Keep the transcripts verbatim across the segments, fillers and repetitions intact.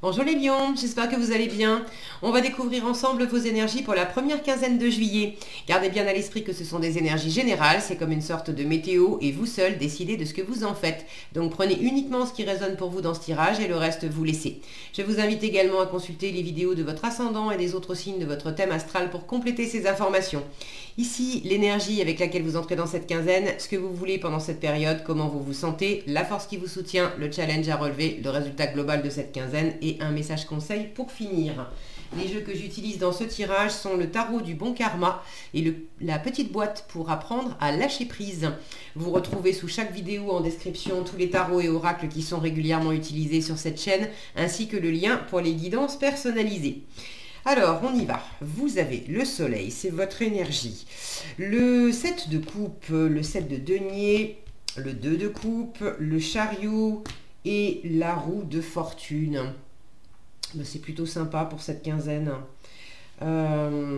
Bonjour les lions, j'espère que vous allez bien. On va découvrir ensemble vos énergies pour la première quinzaine de juillet. Gardez bien à l'esprit que ce sont des énergies générales, c'est comme une sorte de météo et vous seul décidez de ce que vous en faites. Donc prenez uniquement ce qui résonne pour vous dans ce tirage et le reste vous laissez. Je vous invite également à consulter les vidéos de votre ascendant et des autres signes de votre thème astral pour compléter ces informations. Ici, l'énergie avec laquelle vous entrez dans cette quinzaine, ce que vous voulez pendant cette période, comment vous vous sentez, la force qui vous soutient, le challenge à relever, le résultat global de cette quinzaine et un message conseil pour finir. Les jeux que j'utilise dans ce tirage sont le tarot du bon karma et le, la petite boîte pour apprendre à lâcher prise. Vous retrouvez sous chaque vidéo en description tous les tarots et oracles qui sont régulièrement utilisés sur cette chaîne, ainsi que le lien pour les guidances personnalisées. Alors, on y va. Vous avez le soleil, c'est votre énergie. Le sept de coupe, le sept de denier, le deux de coupe, le chariot et la roue de fortune. C'est plutôt sympa pour cette quinzaine. Euh,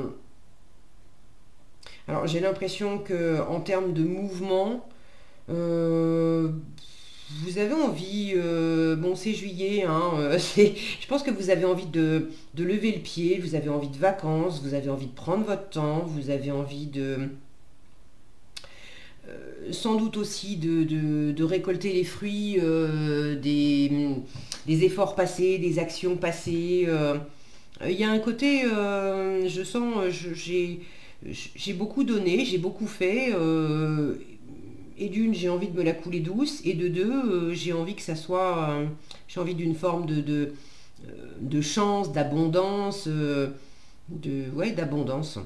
alors, j'ai l'impression que en termes de mouvement, euh, vous avez envie, euh, bon c'est juillet, hein, euh, je pense que vous avez envie de, de lever le pied, vous avez envie de vacances, vous avez envie de prendre votre temps, vous avez envie de... Euh, sans doute aussi de, de, de récolter les fruits euh, des, des efforts passés, des actions passées. Euh, il y a un côté, euh, je sens, j'ai j'ai beaucoup donné, j'ai beaucoup fait. Euh, et d'une, j'ai envie de me la couler douce. Et de deux, euh, j'ai envie que ça soit... Euh, j'ai envie d'une forme de, de, de chance, d'abondance. Euh, de, ouais, d'abondance.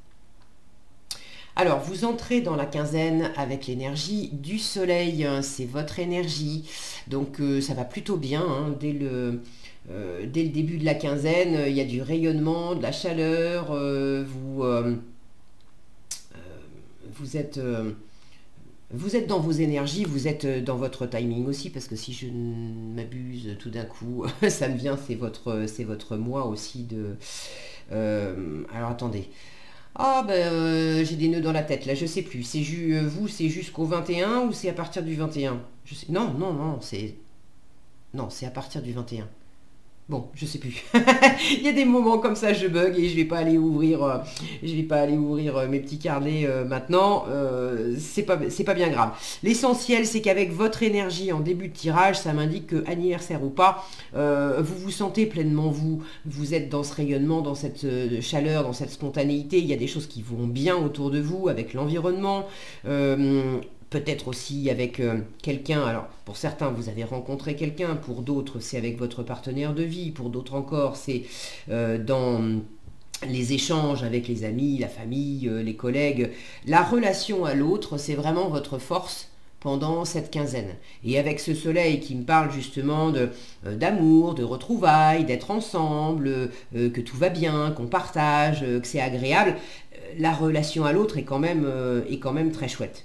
Alors, vous entrez dans la quinzaine avec l'énergie du soleil, hein, c'est votre énergie, donc euh, ça va plutôt bien, hein, dès, le, euh, dès le début de la quinzaine, il y a du rayonnement, de la chaleur, euh, vous, euh, euh, vous, êtes, euh, vous êtes dans vos énergies, vous êtes dans votre timing aussi, parce que si je ne m'abuse tout d'un coup, ça me vient, c'est votre, c'est votre mois aussi de... Euh, alors attendez... Ah ben euh, j'ai des nœuds dans la tête là, je sais plus. C'est ju euh, vous c'est jusqu'au vingt et un ou c'est à partir du vingt et un? Je sais. Non, non, non, c'est. Non, c'est à partir du vingt et un. Bon, je sais plus. Il y a des moments comme ça, je bug et je vais pas aller ouvrir, euh, je vais pas aller ouvrir euh, mes petits carnets euh, maintenant. Euh, c'est pas, c'est pas bien grave. L'essentiel, c'est qu'avec votre énergie en début de tirage, ça m'indique que anniversaire ou pas, euh, vous vous sentez pleinement vous. Vous êtes dans ce rayonnement, dans cette euh, chaleur, dans cette spontanéité. Il y a des choses qui vont bien autour de vous, avec l'environnement. Euh, Peut-être aussi avec euh, quelqu'un, alors pour certains vous avez rencontré quelqu'un, pour d'autres c'est avec votre partenaire de vie, pour d'autres encore c'est euh, dans les échanges avec les amis, la famille, euh, les collègues. La relation à l'autre, c'est vraiment votre force pendant cette quinzaine. Et avec ce soleil qui me parle justement de, euh, d'amour, de retrouvailles, d'être ensemble, euh, que tout va bien, qu'on partage, euh, que c'est agréable, euh, la relation à l'autre est quand même, euh, est quand même très chouette.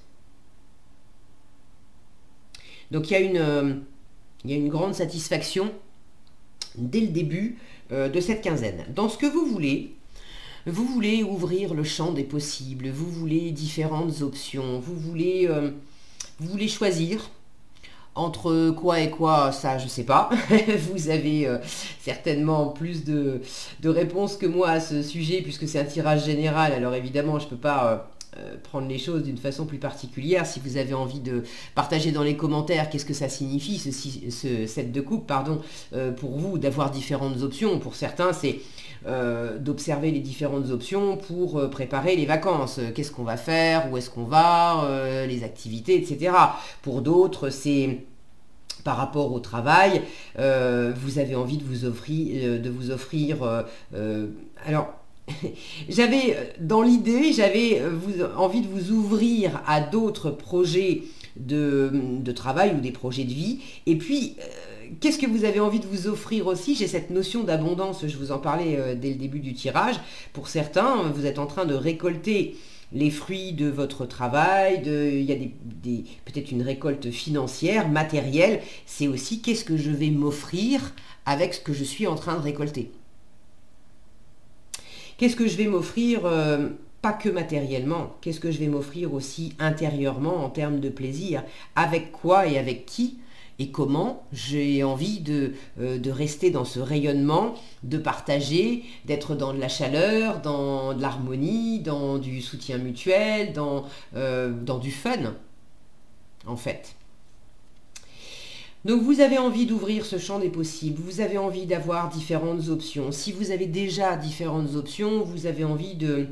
Donc il y a une, euh, il y a une grande satisfaction dès le début euh, de cette quinzaine. Dans ce que vous voulez, vous voulez ouvrir le champ des possibles, vous voulez différentes options, vous voulez, euh, vous voulez choisir entre quoi et quoi, ça je sais pas. Vous avez euh, certainement plus de, de réponses que moi à ce sujet puisque c'est un tirage général, alors évidemment je peux pas... Euh, Euh, prendre les choses d'une façon plus particulière. Si vous avez envie de partager dans les commentaires qu'est-ce que ça signifie, ce, ce set de coupe, pardon, euh, pour vous, d'avoir différentes options. Pour certains, c'est euh, d'observer les différentes options pour euh, préparer les vacances. Qu'est-ce qu'on va faire, où est-ce qu'on va, euh, les activités, et cetera. Pour d'autres, c'est... par rapport au travail, euh, vous avez envie de vous offrir, euh, de vous offrir euh, euh, alors, j'avais, dans l'idée, j'avais envie de vous ouvrir à d'autres projets de, de travail ou des projets de vie. Et puis, euh, qu'est-ce que vous avez envie de vous offrir aussi? J'ai cette notion d'abondance, je vous en parlais euh, dès le début du tirage. Pour certains, vous êtes en train de récolter les fruits de votre travail, de, il y a des, des, peut-être une récolte financière, matérielle. C'est aussi qu'est-ce que je vais m'offrir avec ce que je suis en train de récolter. Qu'est-ce que je vais m'offrir, euh, pas que matériellement, qu'est-ce que je vais m'offrir aussi intérieurement en termes de plaisir, avec quoi et avec qui, et comment j'ai envie de, euh, de rester dans ce rayonnement, de partager, d'être dans de la chaleur, dans de l'harmonie, dans du soutien mutuel, dans, euh, dans du fun, en fait. Donc vous avez envie d'ouvrir ce champ des possibles, vous avez envie d'avoir différentes options. Si vous avez déjà différentes options, vous avez envie de...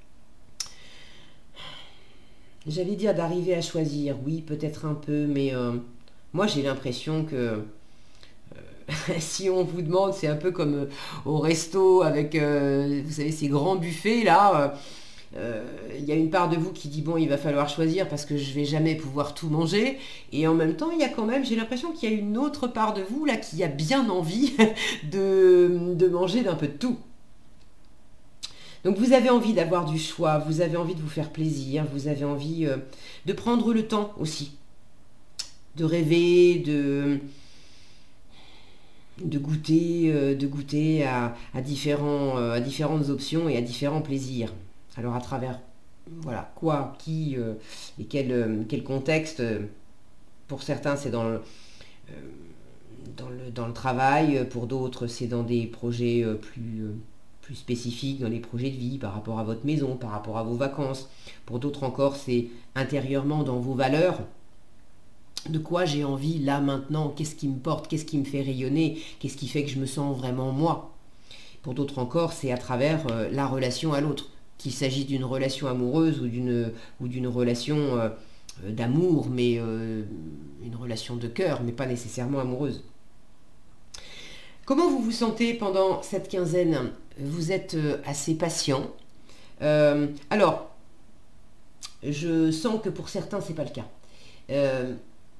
J'allais dire d'arriver à choisir, oui, peut-être un peu, mais euh, moi j'ai l'impression que euh, si on vous demande, c'est un peu comme euh, au resto avec, euh, vous savez, ces grands buffets là, il euh, euh, y a une part de vous qui dit, bon, il va falloir choisir parce que je vais jamais pouvoir tout manger, et en même temps, il y a quand même, j'ai l'impression qu'il y a une autre part de vous là qui a bien envie de, de manger d'un peu de tout. Donc vous avez envie d'avoir du choix, vous avez envie de vous faire plaisir, vous avez envie euh, de prendre le temps aussi, de rêver, de, de goûter, euh, de goûter à, à, différents, euh, à différentes options et à différents plaisirs. Alors à travers, voilà, quoi, qui euh, et quel, euh, quel contexte, euh, pour certains c'est dans le, euh, dans, le, dans le travail, pour d'autres c'est dans des projets euh, plus... Euh, plus spécifique dans les projets de vie, par rapport à votre maison, par rapport à vos vacances. Pour d'autres encore, c'est intérieurement dans vos valeurs. De quoi j'ai envie là maintenant, qu'est-ce qui me porte, qu'est-ce qui me fait rayonner, qu'est-ce qui fait que je me sens vraiment moi. Pour d'autres encore, c'est à travers euh, la relation à l'autre, qu'il s'agit d'une relation amoureuse ou d'une ou d'une relation euh, d'amour, mais euh, une relation de cœur, mais pas nécessairement amoureuse. Comment vous vous sentez pendant cette quinzaine? Vous êtes assez patient. Euh, alors, je sens que pour certains, ce n'est pas le cas. Euh,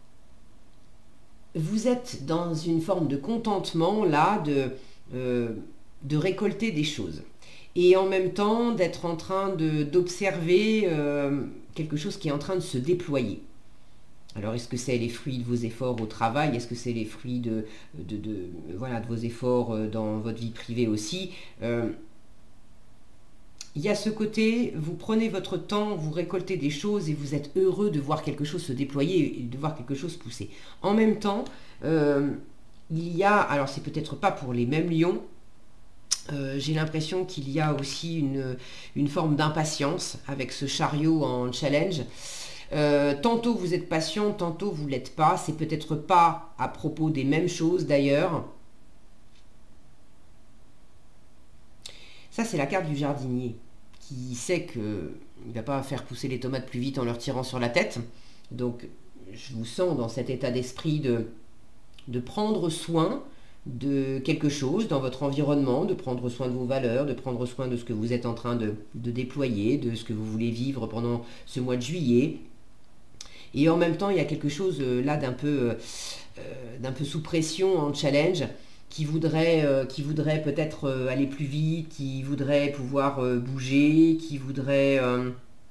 vous êtes dans une forme de contentement, là, de, euh, de récolter des choses. Et en même temps, d'être en train d'observer euh, quelque chose qui est en train de se déployer. Alors, est-ce que c'est les fruits de vos efforts au travail? Est-ce que c'est les fruits de, de, de, voilà, de vos efforts dans votre vie privée aussi? euh, Il y a ce côté, vous prenez votre temps, vous récoltez des choses et vous êtes heureux de voir quelque chose se déployer et de voir quelque chose pousser. En même temps, euh, il y a, alors c'est peut-être pas pour les mêmes lions, euh, j'ai l'impression qu'il y a aussi une, une forme d'impatience avec ce chariot en challenge. Euh, tantôt vous êtes patient, tantôt vous ne l'êtes pas. C'est peut-être pas à propos des mêmes choses d'ailleurs. Ça, c'est la carte du jardinier qui sait qu'il ne va pas faire pousser les tomates plus vite en leur tirant sur la tête. Donc, je vous sens dans cet état d'esprit de, de prendre soin de quelque chose dans votre environnement, de prendre soin de vos valeurs, de prendre soin de ce que vous êtes en train de, de déployer, de ce que vous voulez vivre pendant ce mois de juillet. Et en même temps, il y a quelque chose euh, là d'un peu, euh, d'un peu sous pression en challenge, qui voudrait, euh, qui voudrait peut-être euh, aller plus vite, qui voudrait pouvoir euh, bouger, qui voudrait... Euh...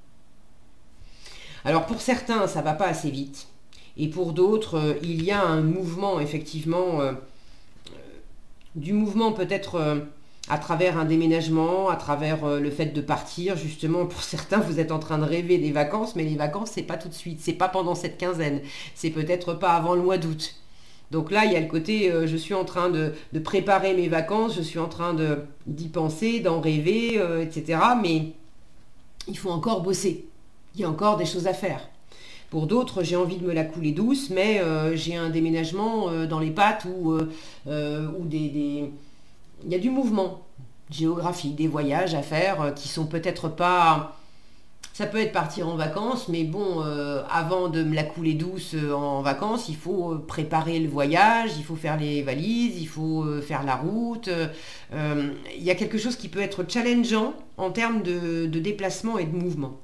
Alors pour certains, ça ne va pas assez vite. Et pour d'autres, euh, il y a un mouvement, effectivement, euh, du mouvement peut-être... Euh, à travers un déménagement, à travers euh, le fait de partir, justement, pour certains, vous êtes en train de rêver des vacances, mais les vacances, c'est pas tout de suite, c'est pas pendant cette quinzaine, c'est peut-être pas avant le mois d'août. Donc là, il y a le côté, euh, je suis en train de, de préparer mes vacances, je suis en train de d'y penser, d'en rêver, euh, et cetera. Mais il faut encore bosser, il y a encore des choses à faire. Pour d'autres, j'ai envie de me la couler douce, mais euh, j'ai un déménagement euh, dans les pattes ou, euh, euh, ou des... des il y a du mouvement géographique, des voyages à faire qui sont peut-être pas... Ça peut être partir en vacances, mais bon, euh, avant de me la couler douce en vacances, il faut préparer le voyage, il faut faire les valises, il faut faire la route. Euh, il y a quelque chose qui peut être challengeant en termes de, de déplacement et de mouvement.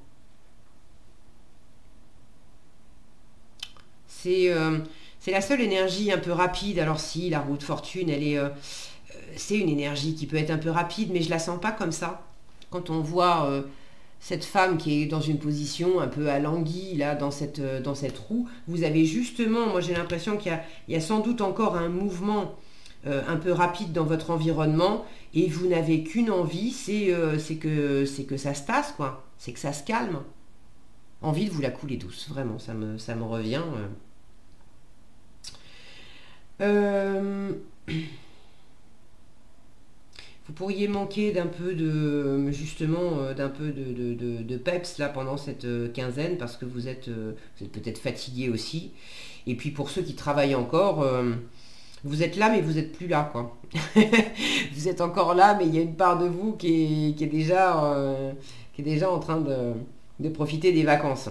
C'est euh, c'est la seule énergie un peu rapide. Alors si, la roue de fortune, elle est... Euh, c'est une énergie qui peut être un peu rapide, mais je la sens pas comme ça. Quand on voit euh, cette femme qui est dans une position un peu alanguie, là, dans cette, euh, dans cette roue, vous avez justement, moi j'ai l'impression qu'il y a, il y a sans doute encore un mouvement euh, un peu rapide dans votre environnement, et vous n'avez qu'une envie, c'est euh, c'est que, c'est que ça se tasse, quoi. C'est que ça se calme. Envie de vous la couler douce, vraiment, ça me, ça me revient... Euh. Euh, Vous pourriez manquer d'un peu de, justement, euh, d'un peu de, de, de- de peps là pendant cette euh, quinzaine parce que vous êtes, euh, vous êtes peut-être fatigué aussi. Et puis pour ceux qui travaillent encore, euh, vous êtes là mais vous n'êtes plus là quoi. Vous êtes encore là mais il y a une part de vous qui est, qui est déjà, euh, qui est déjà en train de, de profiter des vacances.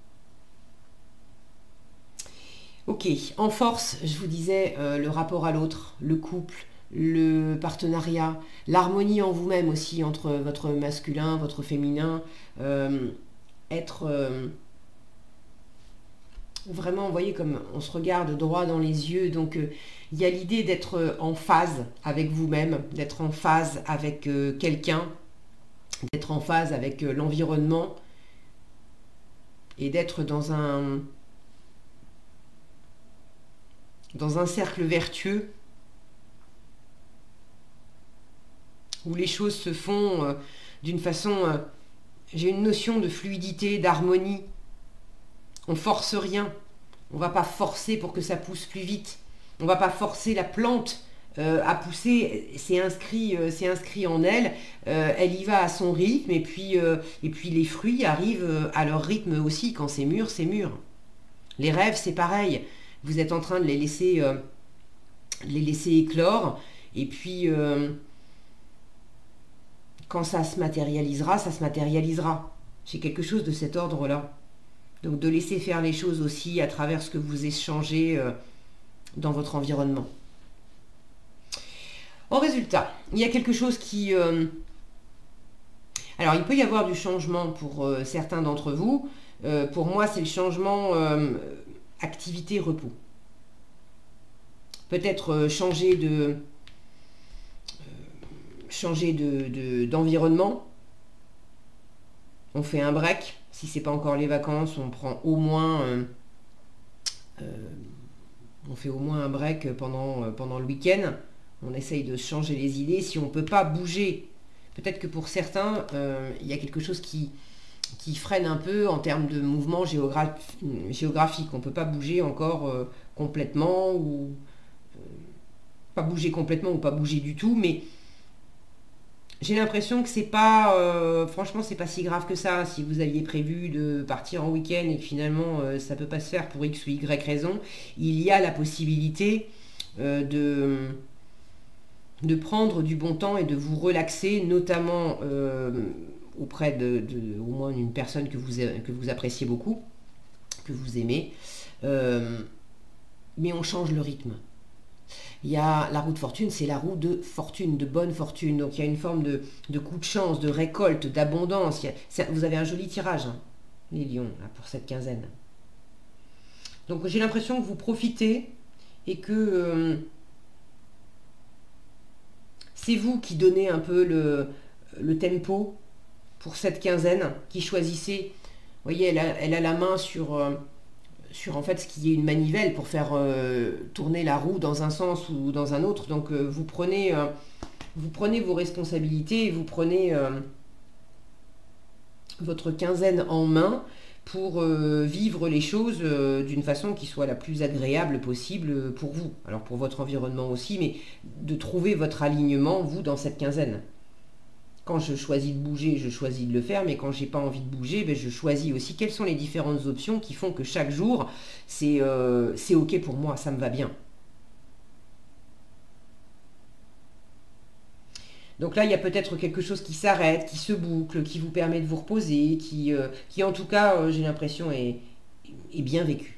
Ok, en force, je vous disais, euh, le rapport à l'autre, le couple, le partenariat, l'harmonie en vous-même aussi entre votre masculin, votre féminin, euh, être euh, vraiment, vous voyez, comme on se regarde droit dans les yeux, donc euh, il y a l'idée d'être en phase avec vous-même, d'être en phase avec euh, quelqu'un, d'être en phase avec euh, l'environnement et d'être dans un, dans un cercle vertueux où les choses se font euh, d'une façon... euh, j'ai une notion de fluidité, d'harmonie. On force rien. On va pas forcer pour que ça pousse plus vite. On va pas forcer la plante euh, à pousser. C'est inscrit, euh, c'est inscrit en elle. Euh, elle y va à son rythme. Et puis, euh, et puis les fruits arrivent euh, à leur rythme aussi. Quand c'est mûr, c'est mûr. Les rêves, c'est pareil. Vous êtes en train de les laisser, euh, les laisser éclore. Et puis... euh, quand ça se matérialisera, ça se matérialisera. J'ai quelque chose de cet ordre-là. Donc de laisser faire les choses aussi à travers ce que vous échangez euh, dans votre environnement. En résultat, il y a quelque chose qui... euh, alors il peut y avoir du changement pour euh, certains d'entre vous. Euh, pour moi, c'est le changement euh, activité-repos. Peut-être euh, changer de... changer de, de- d'environnement. On fait un break. Si c'est pas encore les vacances, on prend au moins, euh, euh, on fait au moins un break pendant, euh, pendant le week-end. On essaye de changer les idées. Si on peut pas bouger, peut-être que pour certains, euh, il y a quelque chose qui, qui freine un peu en termes de mouvement géograph- géographique. On peut pas bouger encore euh, complètement ou pas bouger complètement ou pas bouger du tout, mais j'ai l'impression que c'est pas, euh, franchement, c'est pas si grave que ça. Si vous aviez prévu de partir en week-end et que finalement euh, ça peut pas se faire pour X ou Y raison, il y a la possibilité euh, de, de prendre du bon temps et de vous relaxer, notamment euh, auprès de, de au moins une personne que vous, que vous appréciez beaucoup, que vous aimez. Euh, mais on change le rythme. Il y a la roue de fortune, c'est la roue de fortune, de bonne fortune. Donc il y a une forme de, de coup de chance, de récolte, d'abondance. Il y a- c'est- vous avez un joli tirage, hein, les lions, là, pour cette quinzaine. Donc j'ai l'impression que vous profitez et que euh, c'est vous qui donnez un peu le, le tempo pour cette quinzaine, qui choisissez. Vous voyez, elle a, elle a la main sur, euh, sur en fait ce qui est une manivelle pour faire euh, tourner la roue dans un sens ou dans un autre. Donc euh, vous prenez... euh, vous prenez vos responsabilités, vous prenez euh, votre quinzaine en main pour euh, vivre les choses euh, d'une façon qui soit la plus agréable possible pour vous. Alors pour votre environnement aussi, mais de trouver votre alignement, vous, dans cette quinzaine. Quand je choisis de bouger, je choisis de le faire, mais quand j'ai pas envie de bouger, ben je choisis aussi quelles sont les différentes options qui font que chaque jour, c'est euh, c'est ok pour moi, ça me va bien. Donc là, il y a peut-être quelque chose qui s'arrête, qui se boucle, qui vous permet de vous reposer, qui, euh, qui en tout cas, euh, j'ai l'impression, est, est bien vécu.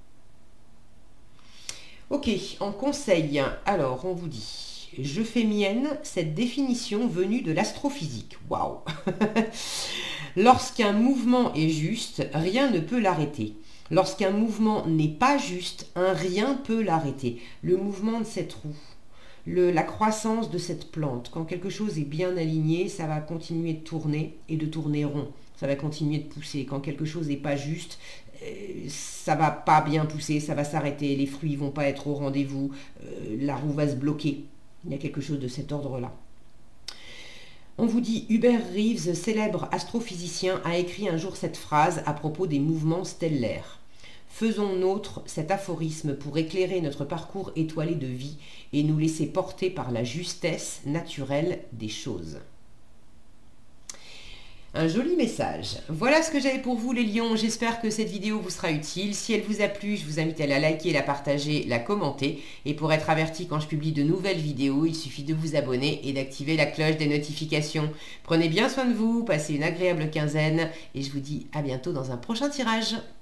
Ok, en conseil, alors on vous dit, je fais mienne cette définition venue de l'astrophysique. Waouh. Lorsqu'un mouvement est juste, rien ne peut l'arrêter. Lorsqu'un mouvement n'est pas juste, un rien peut l'arrêter. Le mouvement de cette roue, le- la croissance de cette plante. Quand quelque chose est bien aligné, ça va continuer de tourner et de tourner rond. Ça va continuer de pousser. Quand quelque chose n'est pas juste, euh, ça va pas bien pousser, ça va s'arrêter, les fruits vont pas être au rendez-vous, euh, la roue va se bloquer. Il y a quelque chose de cet ordre-là. On vous dit, Hubert Reeves, célèbre astrophysicien, a écrit un jour cette phrase à propos des mouvements stellaires. Faisons nôtre cet aphorisme pour éclairer notre parcours étoilé de vie et nous laisser porter par la justesse naturelle des choses. Un joli message. Voilà ce que j'avais pour vous les lions, j'espère que cette vidéo vous sera utile. Si elle vous a plu, je vous invite à la liker, la partager, la commenter. Et pour être averti quand je publie de nouvelles vidéos, il suffit de vous abonner et d'activer la cloche des notifications. Prenez bien soin de vous, passez une agréable quinzaine et je vous dis à bientôt dans un prochain tirage.